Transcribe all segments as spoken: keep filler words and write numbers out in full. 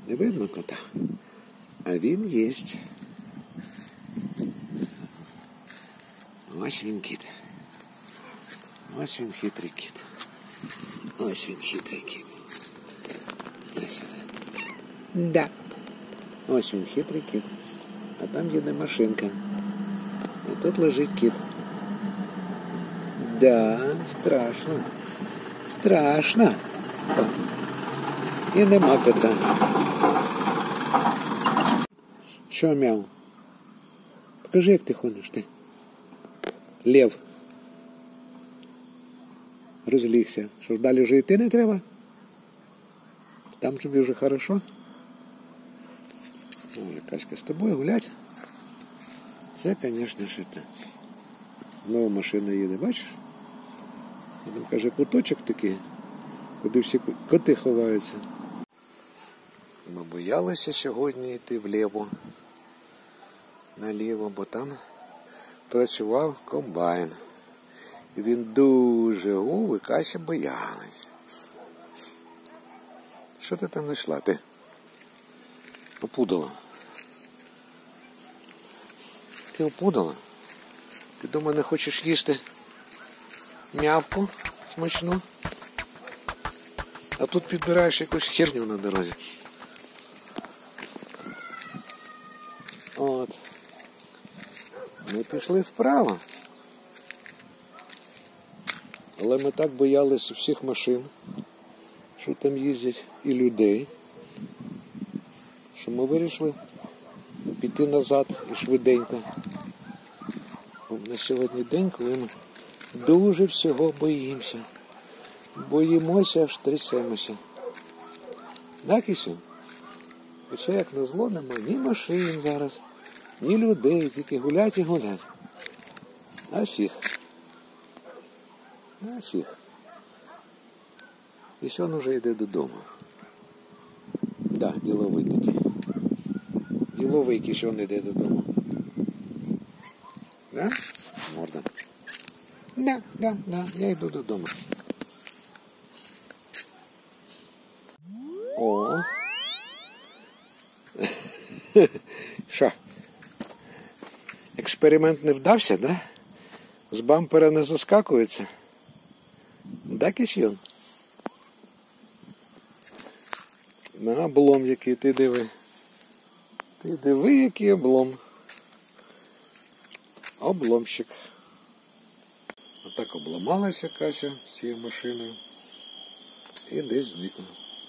Не видно кота? А він єсть. Ось він кіт. Ось він хитрий кіт. Ось він хитрий кіт. Ось він. Да. Ось він хитрий кіт. А там їде машинка. А тут лежить кіт. Да, страшно. Страшно. І нема кота. Що, мяу? Покажи, як ти ходиш, ти. Лев. Розлігся. Що ж, далі вже йти не треба? Там тобі вже хорошо? Ой, Каська, з тобою гулять? Це, звісно, ж це. Знову машина їде, бачиш? Там, каже, куточок такий, куди всі коти ховаються. Ми боялися сьогодні йти вліво, наліво, бо там працював комбайн. І він дуже гув, і Кася боялась. Що ти там знайшла, ти? Опудала. Ти опудала? Ти дома не хочеш їсти м'явку смачну? А тут підбираєш якусь херню на дорозі. От. Ми пішли вправо. Але ми так боялися всіх машин, що там їздять, і людей, що ми вирішили піти назад і швиденько. На сьогодні день, коли ми дуже всього боїмося. Боїмося, аж трясемося. Так, Кисю? Хоча, як назло, немає ні машин зараз, ні людей, тільки гулять і гулять. А фіг. А фіг. І сьогодні вже йде додому. Да, діловий такий. Діловий Кисьон йде додому. Да? Морда. Да, да, да, я йду додому. О. Що? Експеримент не вдався, да? З бампера не заскакується. Да, Кисьон? На облом який, ти диви. Ти диви, який облом. Обломщик. Отак обламалася Кася з цією машиною. І десь зникла.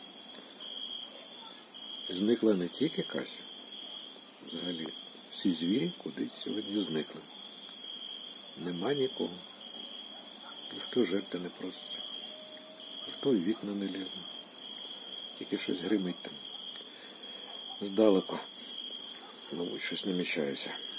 Зникла не тільки Кася. Взагалі, всі звірі кудись сьогодні зникли. Нема нікого. Ніхто жерти не просить. Ніхто в вікна не лізе. Тільки щось гримить там. Здалеку. Мабуть, щось намічається.